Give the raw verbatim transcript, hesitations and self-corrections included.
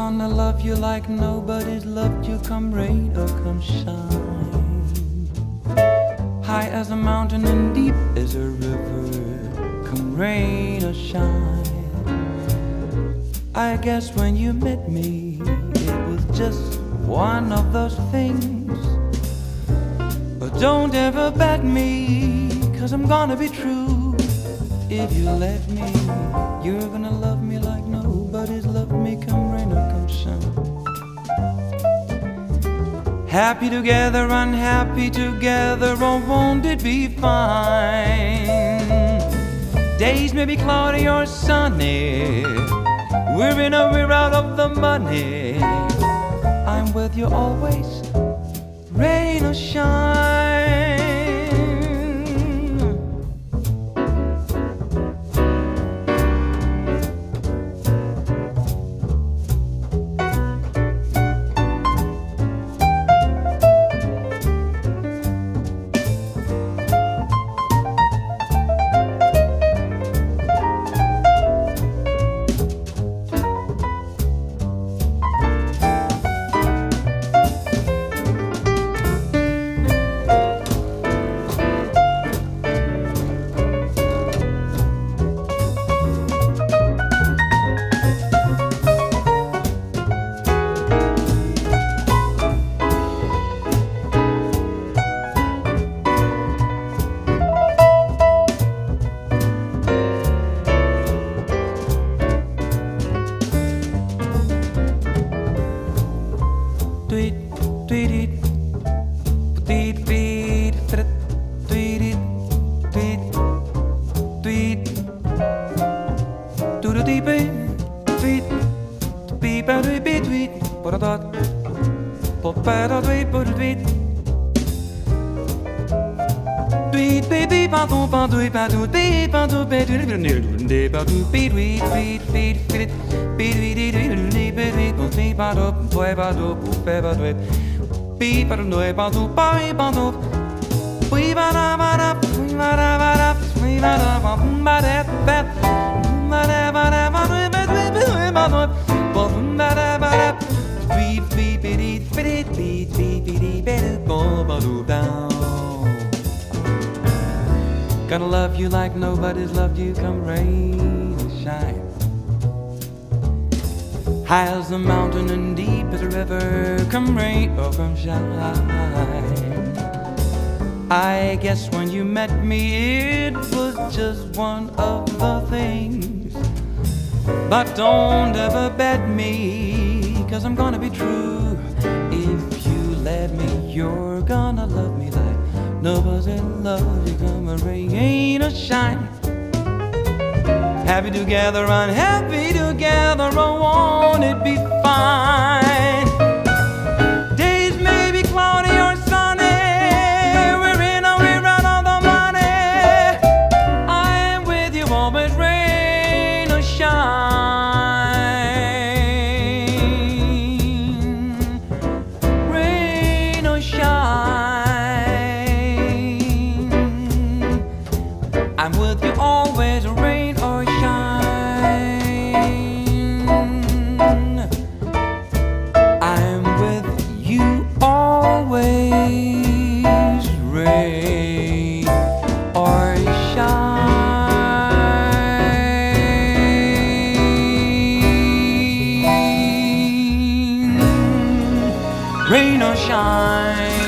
gonna love you like nobody's loved you, come rain or come shine. High as a mountain and deep as a river, come rain or shine. I guess when you met me, it was just one of those things. But don't ever bet me, cause I'm gonna be true. If you let me, you're gonna love me like nobody's loved me, come rain or come shine. Happy together, unhappy together, oh won't it be fine? Days may be cloudy or sunny, we're in or we're out of the money. I'm with you always, rain or shine. Tweet, tweet it, tweet, tweet, tweet it, tweet, tweet, do the deep tweet, beep, and tweet, beep, tweet, put a dot, pop, pad, tweet, put a tweet, tweet, baby, pardon, pardon, pardon, beep, pardon, beep, tweet, tweet, tweet, tweet, tweet, tweet, beep, tweet, tweet, tweet, beep, pardon, tweet, pardon, beep, pardon, tweet, pardon, beep, pardon, we ba da ba da, we ba da ba da, we ba da ba ba da ba, ba da ba da ba da ba da ba da ba da ba da, beep beep beep beep beep beep beep beep ba ba do down. Gonna love you like nobody's loved you, come rain or shine. High as the mountain and deep as a river, come rain or come shine. I guess when you met me, it was just one of the things. But don't ever bet me, cause I'm gonna be true. If you let me, you're gonna love me like nobody loves you, come rain or shine. Happy together, unhappy together, oh won't it be fine? Days may be cloudy or sunny, we're in or we're out of the money. I'm with you always, rain or shine. Rain or shine. I'm with you always, rain or shine. I'm with you always, rain or shine. Rain or shine.